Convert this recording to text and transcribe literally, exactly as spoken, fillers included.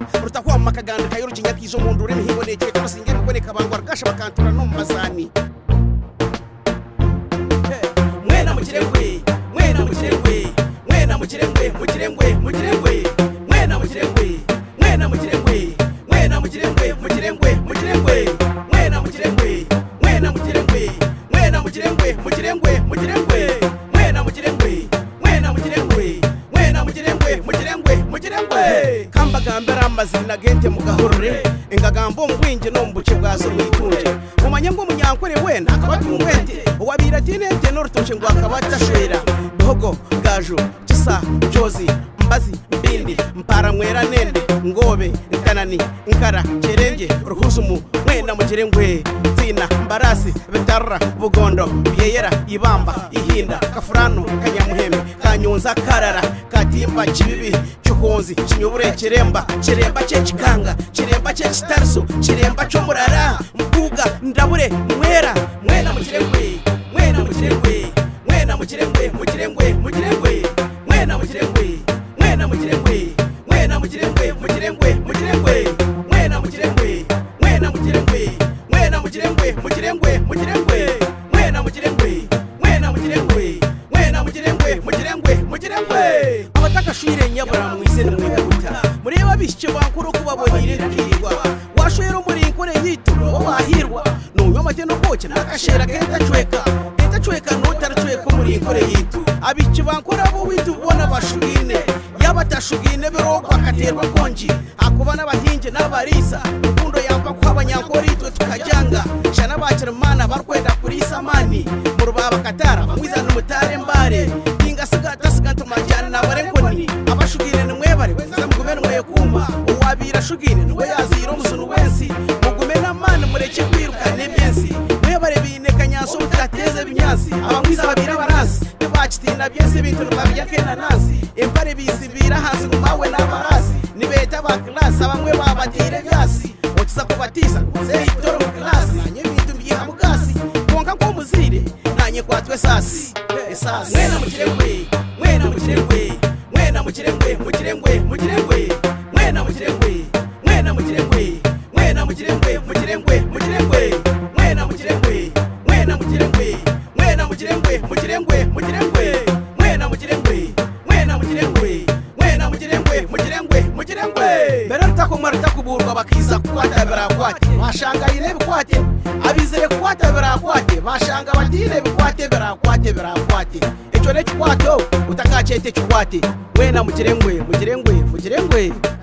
rutakuwa makaganda kayorujinya kizo mundu remi hiboneke kabasinge kuboneka bangwa gasha bakantura no mazani mwena mukirengwe mwena mukirengwe mwena mukirengwe mukirengwe mukirengwe mwena mukirengwe mwena mukirengwe mwena mukirengwe mukirengwe mukirengwe mwena mukirengwe mwena mukirengwe mwena mukirengwe mukirengwe mukirengwe mwena mukirengwe mwena mukirengwe mwena mukirengwe mukirengwe mukirengwe kamba gambera amazina gente mugahorore engagambo mbwinje no mbuce bwazo mwitunje mumanye ngo munyankore wenda akabatumwete wabira tinente no rutoce ngo akabatashera dogo gajo kisa jozi mbazi mbindi mpara mwera nende ngobe nkanani nkara kerenge ruhuzumu mwena mukirengwe zina mbarasi betarra bugondo byeyera ibamba ihinda kafurano kanyamuheme kanyonza karara katimba kibibi cyukonzi kinyobure kiremba kiremba cye kikanga kiremba cye kitarso kiremba cyo murara mpuga ndabure mwera mwena mukirengwe mwena mukirengwe mwena mukirengwe mukirengwe mukirengwe mwena mukirengwe mwena mukirengwe mwena mukirengwe mukirengwe mukirengwe mwena mukirengwe mwena mukirengwe mwena mukirengwe mukirengwe mukirengwe mwena mukirengwe mwena mukirengwe mwena mukirengwe mukirengwe mukirengwe abataka shwire nyabura mwizene mwihuta mureba bishye bankuru kubabonire kirwa washoyero muri inkore yituro wahirwa no amateno koce nakashera kenta chweka kenta chweka no tarachweka muri inkore yitu abishye bankora bo witu bona bashugine yabatashugine birogwa katerwa konji akubana bahinje nabarisa rukundo yamba kwa abanyankore yitwe tukajanga shana bakirmana barkwenda kurisa mani murubaba katara bamwiza n'umutare mbare inga sigata sigata majana nabarenkoni abashugine nimwebare zamugumene mwe kuma uwabira shugine nwe yaziro musunu wensi mugumena mana mureke kwiruka nebyensi mwebare bine kanyaso mutateze binyansi abamwiza babira barasi bakitinda byese bintu babya kena nasi empare bisibira hasi kumawe n'abarasi nibeta ba class abamwe babatire byasi otisa kubatisa ze itoro mu class nanye bintu byiha mugasi konka ko muzire nanye kwatwe sasi esasi mwena mukirengwe mwena mukirengwe mwena mukirengwe mukirengwe mukirengwe mwena mukirengwe mwena mukirengwe mwena mukirengwe mukirengwe mukirengwe mwena mukirengwe mwena mukirengwe mwena mukirengwe mukirengwe mukirengwe mwena mukirengwe mwena mukirengwe mwena mukirengwe mukirengwe mukirengwe beranta ko marta kuburwa bakiza kwata berakwate bashanga ine bikwate abizere kwata berakwate bashanga batire bikwate berakwate berakwate echo ne kikwato utakachete kikwate mwena mukirengwe mukirengwe mukirengwe